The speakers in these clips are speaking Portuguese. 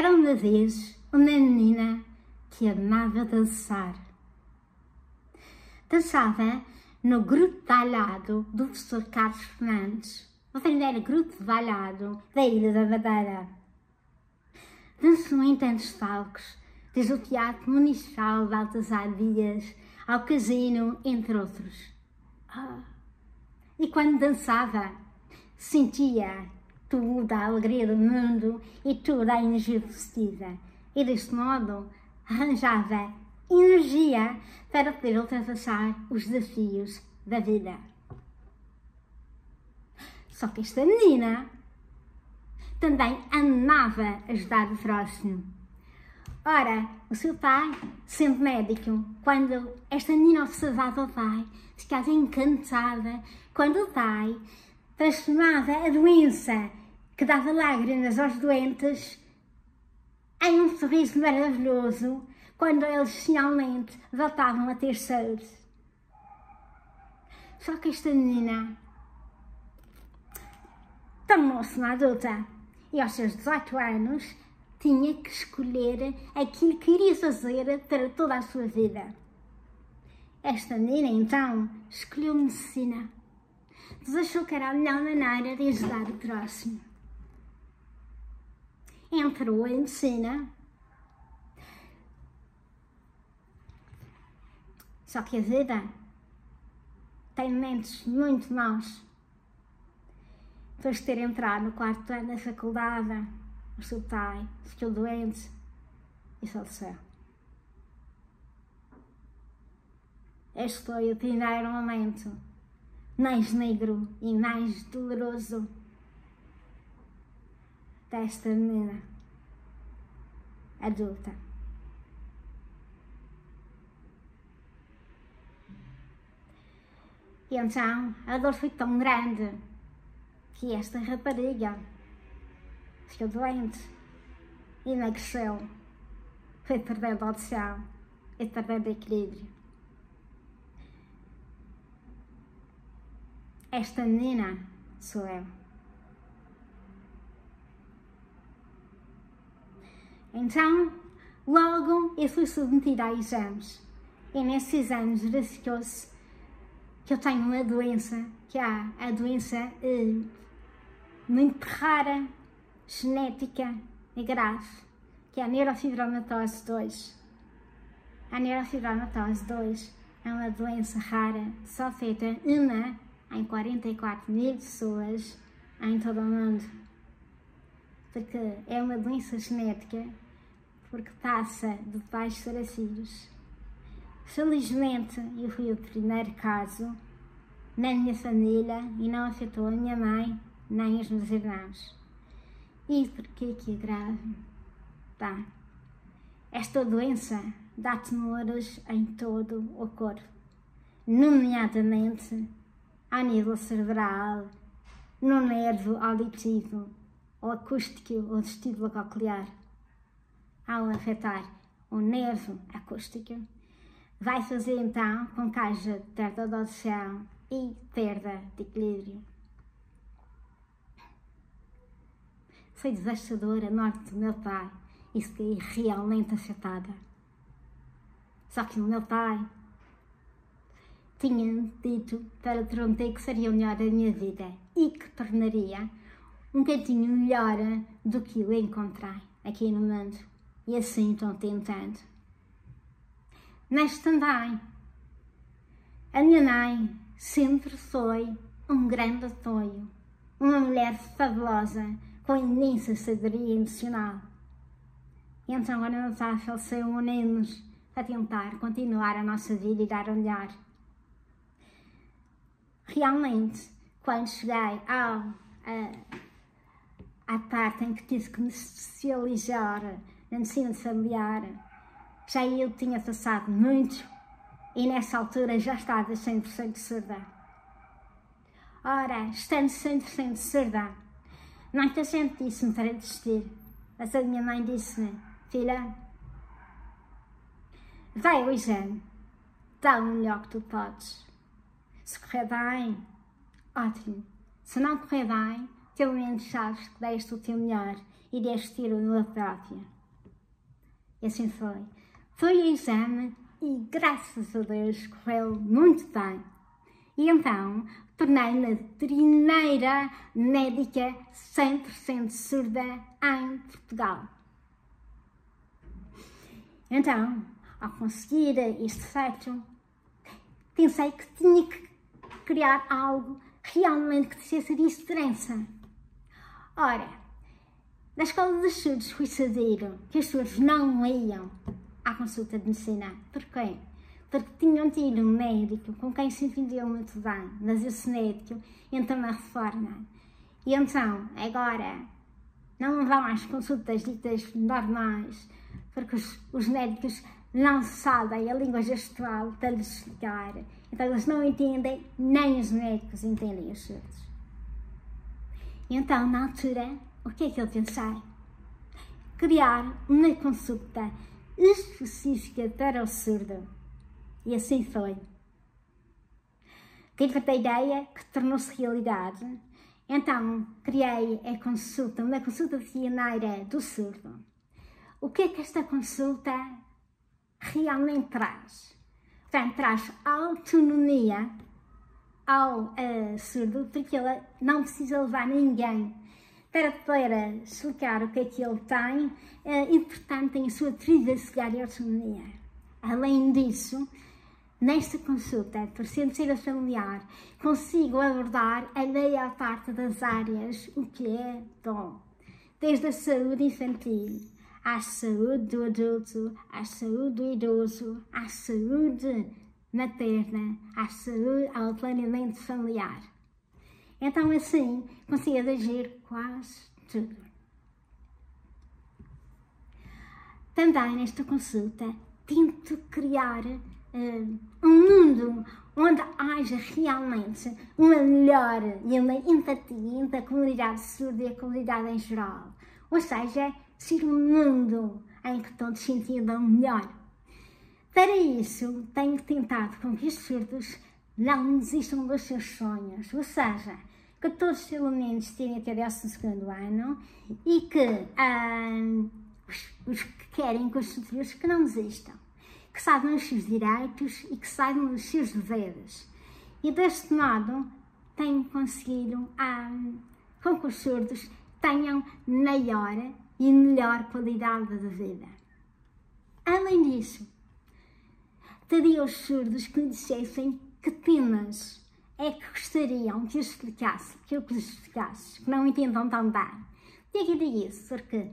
Era uma vez uma menina que amava dançar. Dançava no grupo de bailado do professor Carlos Fernandes, o primeiro grupo de bailado da Ilha da Madeira. Dançou em tantos palcos, desde o Teatro Municipal Baltasar Dias ao Casino, entre outros. E quando dançava, sentia toda a alegria do mundo e toda a energia positiva. E deste modo arranjava energia para poder ultrapassar os desafios da vida. Só que esta menina também amava ajudar o próximo. Ora, o seu pai, sendo médico, quando esta menina observava o pai, ficava encantada quando o pai transformava a doença que dava lágrimas aos doentes em um sorriso maravilhoso quando eles finalmente voltavam a ter saúde. Só que esta menina tornou-se uma adulta e aos seus 18 anos tinha que escolher aquilo que iria fazer para toda a sua vida. Esta menina então escolheu medicina, pois achou que era a melhor maneira de ajudar o próximo. Entrou em medicina, só que a vida tem momentos muito maus. Depois de ter entrado no 4º ano da faculdade, o seu pai ficou doente e faleceu. Este foi o primeiro momento mais negro e mais doloroso desta menina adulta. E então a dor foi tão grande que esta rapariga ficou doente, emagreceu, foi perdendo a audição e perdendo o equilíbrio. Esta menina sou eu. Então, logo eu fui submetida a exames e nesses exames verificou-se que eu tenho uma doença, que há a doença muito rara, genética e grave, que é a neurofibromatose 2. A neurofibromatose 2 é uma doença rara, só feita uma em 44.000 pessoas em todo o mundo. Porque é uma doença genética, porque passa de pais para filhos. Felizmente, eu fui o primeiro caso na minha família e não afetou a minha mãe nem os meus irmãos. E porquê que é grave? Esta doença dá tumores em todo o corpo, nomeadamente ao nível cerebral, no nervo auditivo, ou acústico ou vestíbulo coclear. Ao afetar o nervo acústico, vai fazer então com que haja perda de audição e perda de equilíbrio. Foi devastadora a morte do meu pai e fiquei realmente afetada. Só que o meu pai tinha dito para prometer que seria o melhor da minha vida e que tornaria um cantinho melhor do que eu encontrei aqui no mundo. E assim estou tentando. Mas também, a minha mãe sempre foi um grande apoio, uma mulher fabulosa, com imensa sabedoria emocional. E então, quando meu pai faleceu, unimos a tentar continuar a nossa vida e dar o melhor. Realmente, quando cheguei à parte em que tive que me especializar na medicina familiar, já eu tinha passado muito e nessa altura já estava 100% surda. Ora, estando 100% surda, muita gente disse-me para desistir, mas a minha mãe disse-me: filha, vai ao exame, dá o melhor que tu podes. Se correr bem, ótimo. Se não correr bem, pelo menos sabes que deste o teu melhor e deste tiro numa própria. E assim foi. Foi o exame e, graças a Deus, correu muito bem. E então, tornei-me a primeira médica 100% surda em Portugal. Então, ao conseguir este feito, pensei que tinha que criar algo realmente que fizesse diferença. Ora, na escola dos surdos fui saber que os surdos não iam à consulta de medicina. Porquê? Porque tinham tido um médico com quem se entendiam muito bem, mas esse médico entrou na reforma. E então, agora, não vão às consultas ditas normais, porque os médicos não sabem a língua gestual para lhes explicar. Então eles não entendem, nem os médicos entendem os surdos. E então, na altura, o que é que eu pensei? Criar uma consulta específica para o surdo. E assim foi. Tive a ideia que tornou-se realidade. Então, criei a consulta, uma consulta pioneira do surdo. O que é que esta consulta realmente traz? Portanto, traz autonomia ao surdo, porque ele não precisa levar ninguém para poder explicar o que é que ele tem e, portanto, tem a sua privacidade e autonomia. Além disso, nesta consulta, por ser familiar, consigo abordar a maior parte das áreas, o que é bom. Desde a saúde infantil, à saúde do adulto, à saúde do idoso, à saúde materna, à saúde, ao planeamento familiar. Então, assim, consigo abranger quase tudo. Também nesta consulta, tento criar um mundo onde haja realmente uma melhor e uma empatia entre a comunidade surda e a comunidade em geral. Ou seja, ser um mundo em que todos se entendam melhor. Para isso, tenho tentado com que os surdos não desistam dos seus sonhos, ou seja, que todos os alunos tirem até 12º ano e que os que querem constituir que não desistam, que saibam os seus direitos e que saibam os seus deveres. E deste modo, tenho conseguido com que os surdos tenham maior e melhor qualidade de vida. Além disso, teria os surdos que me dissessem que temas é que gostariam que eu explicasse, que lhes explicasse, que não entendam tão bem. Por que eu digo isso? Porque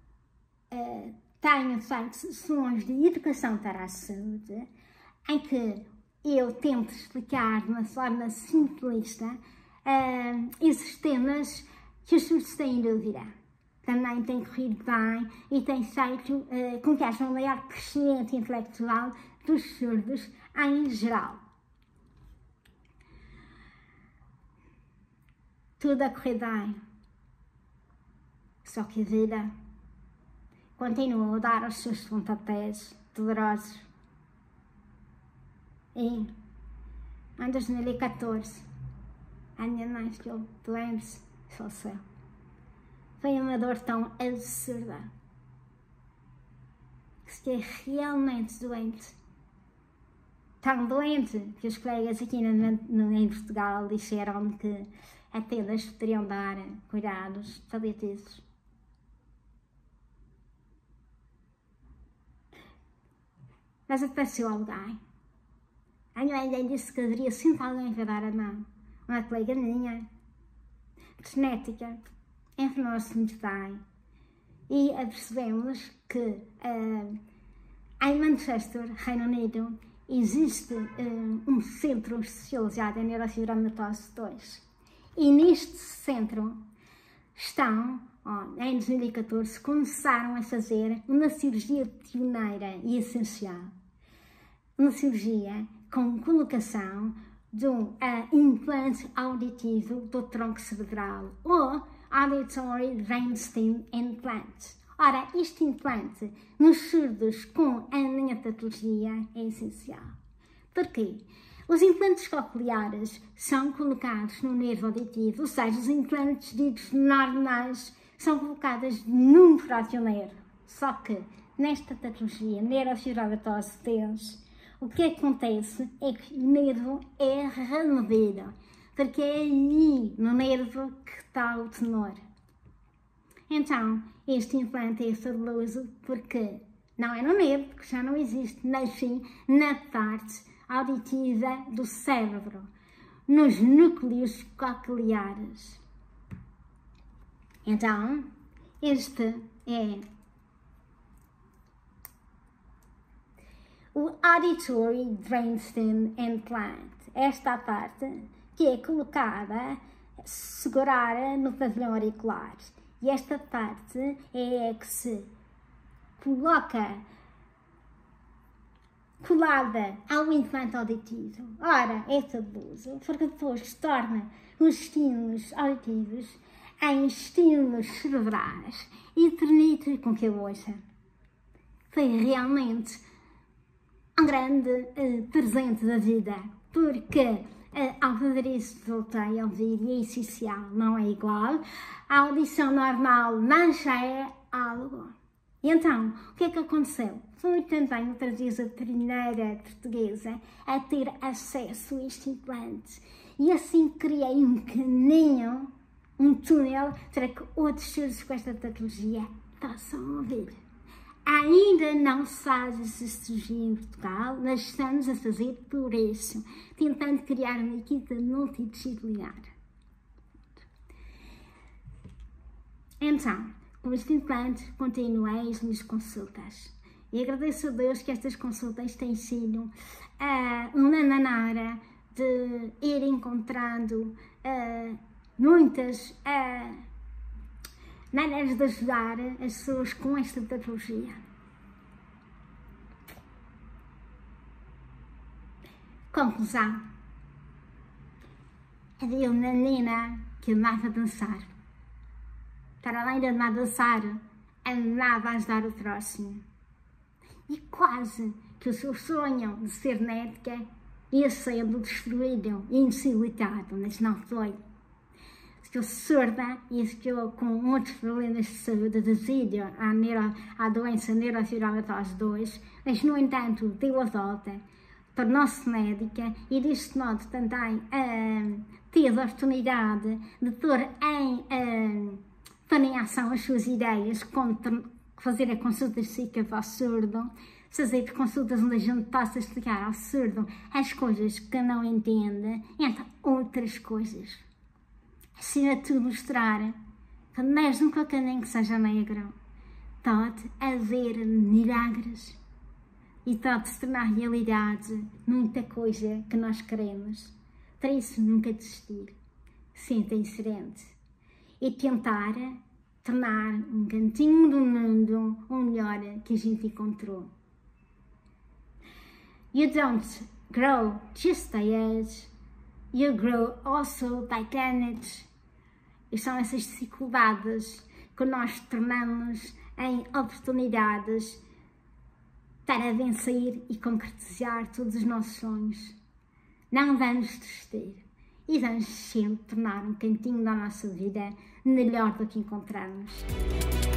tenho feito sessões de educação para a saúde, em que eu tento explicar de uma forma simplista esses temas que os surdos têm dúvida. Também tem corrido bem e tem feito com que haja um maior crescimento intelectual dos surdos em geral. Tudo a correr bem. Só que a vida continua a dar os seus pontapés dolorosos. E em 2014, a minha mãe ficou doente e faleceu. Foi uma dor tão absurda que fiquei realmente doente. Tão doente que os colegas aqui em Portugal disseram-me que apenas poderiam dar cuidados paliativos. Mas apareceu alguém. A minha mãe disse que haveria sempre alguém para dar a mão. Uma colega minha, de genética, informou-se muito bem e apercebemos que em Manchester, Reino Unido, existe um centro especializado em neurofibromatose 2. E neste centro estão, em 2014, começaram a fazer uma cirurgia pioneira e essencial. Uma cirurgia com colocação de um implante auditivo do tronco cerebral, ou Auditory Brainstem Implant. Ora, este implante nos surdos com a minha patologia é essencial. Porquê? Os implantes cocleares são colocados no nervo auditivo, ou seja, os implantes ditos normais são colocados num próprio nervo. Só que nesta patologia, neurofibromatose T, o que acontece é que o nervo é removido, porque é aí no nervo que está o tumor. Então, este implante é fabuloso porque não é no nervo, que já não existe, mas sim na parte auditiva do cérebro, nos núcleos cocleares. Então, este é o Auditory Brainstem Implant. Esta parte que é colocada, segurada no pavilhão auricular. E esta parte é a que se coloca colada ao implante auditivo. Ora, é fabuloso, porque depois se torna os estímulos auditivos em estímulos cerebrais e permite com que eu ouça. Foi realmente um grande presente da vida, porque ao fazer isso voltei a ouvir e é essencial, não é igual. A audição normal não já é algo. E então, o que é que aconteceu? Fui também outra vez a primeira portuguesa a ter acesso a este implante. E assim criei um caminho, um túnel, para que outros seres com esta patologia possam ouvir. Ainda não se faz essa cirurgia em Portugal, mas estamos a fazer por isso, tentando criar uma equipa multidisciplinar. Então, com este implante, continuei as minhas consultas. E agradeço a Deus que estas consultas têm sido uma maneira de ir encontrando muitas maneiras de ajudar as pessoas com esta patologia. Conclusão. Havia uma menina que amava dançar. Para além de amar dançar, amava ajudar o próximo. E quase que o seu sonho de ser médica ia sendo destruído e impossibilitado, mas não foi. Ficou surda e ficou com muitos problemas de saúde devido à doença neurofibromatose 2, mas, no entanto, deu a volta, tornou-se médica e, deste modo, também teve a oportunidade de pôr em ação as suas ideias, fazer a consulta psíquica ao surdo, fazer consultas onde a gente possa explicar ao surdo as coisas que não entende, entre outras coisas. Acima de tudo, mostrar que mesmo que o caminho que seja negro, pode haver milagres e pode se tornar realidade muita coisa que nós queremos. Por isso, nunca desistir, sempre em frente e tentar tornar um cantinho do mundo o melhor que a gente encontrou. You don't grow just by age, you grow also by damage. E são essas dificuldades que nós tornamos em oportunidades para vencer e concretizar todos os nossos sonhos. Não vamos desistir e vamos sempre tornar um cantinho da nossa vida melhor do que encontramos.